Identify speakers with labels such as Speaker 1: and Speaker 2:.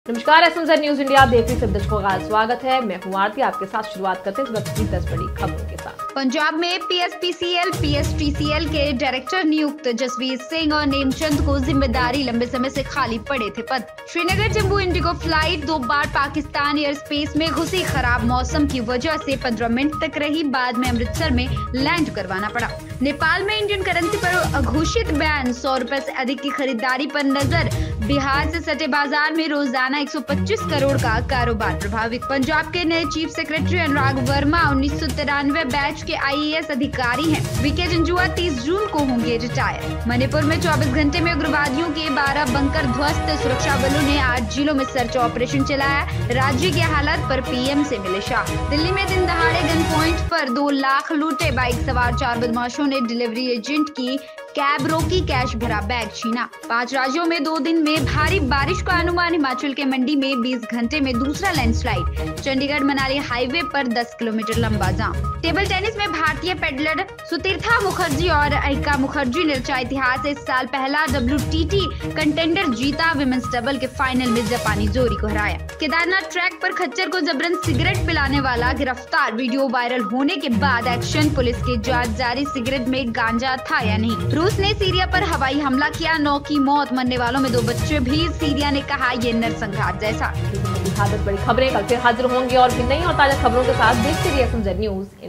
Speaker 1: नमस्कार, एसएमजेड news India आप देख रहे सब दर्शकों का स्वागत है। मैं हूं आरती, आपके साथ शुरुआत करते हैं इस वक्त की 10 बड़ी खबरों के साथ।
Speaker 2: पंजाब में पीएसटीसीएल के डायरेक्टर नियुक्त जसवीर सिंह और नेमचंद को जिम्मेदारी लंबे समय से खाली पड़े थे पद। श्रीनगर जम्मू इंडिगो फ्लाइट 2 बार पाकिस्तान एयर स्पेस में घुसी, खराब मौसम की वजह से 15 मिनट तक रही, बाद में अमृतसर में लैंड करवाना पड़ा। नेपाल में इंडियन करेंसी पर घोषित बैन, 100 रुपए से अधिक की खरीदारी पर नजर। बिहार से सटे बाजार में रोजाना 125 करोड़ का कारोबार प्रभावित। पंजाब के नए chief secretary Anurag Verma 1993 batch के आईएएस अधिकारी हैं। वीके जंजुआ 30 जून को होंगे रिटायर। मणिपुर में 24 घंटे में उग्रवादियों के 12 बंकर ध्वस्त, सुरक्षा बलों ने 8 जिलों में सर्च ऑपरेशन चलाया। राज्य की हालत पर पीएम से मिले शाह। दिल्ली में दिन दहाड़े गन पॉइंट पर 2 लाख लूटे, बाइक सवार 4 बदमाशों ने डिलीवरी एजेंट की कैब रोकी, कैश भरा बैग छीना। 5 राज्यों में 2 दिन में भारी बारिश का अनुमान। हिमाचल के मंडी में 20 घंटे में दूसरा लैंडस्लाइड। चंडीगढ़ मनाली हाईवे पर 10 किलोमीटर लंबा जाम। टेबल टेनिस में भारतीय पेडलर सुतीर्था मुखर्जी और अहिका मुखर्जी ने रचा इतिहास। इस साल पहला WTT कंटेंडर जीता। विमेंस डबल के फाइनल में जापानी जोड़ी को हराया। केदारनाथ ट्रैक पर खच्चर को जबरन सिगरेट पिलाने वाला गिरफ्तार। वीडियो वायरल होने के बाद एक्शन, पुलिस की जांच जारी। सिगरेट में गांजा था या नहीं। रूस ने सीरिया पर हवाई हमला किया, 9 की मौत, मरने वालों में 2 बच्चे भी। सीरिया ने कहा ये नरसंहार जैसा।
Speaker 1: बड़ी खबरें कल फिर हाजिर होंगे और भी नई और ताजा खबरों के साथ देखते रहिए एसएमजेड न्यूज।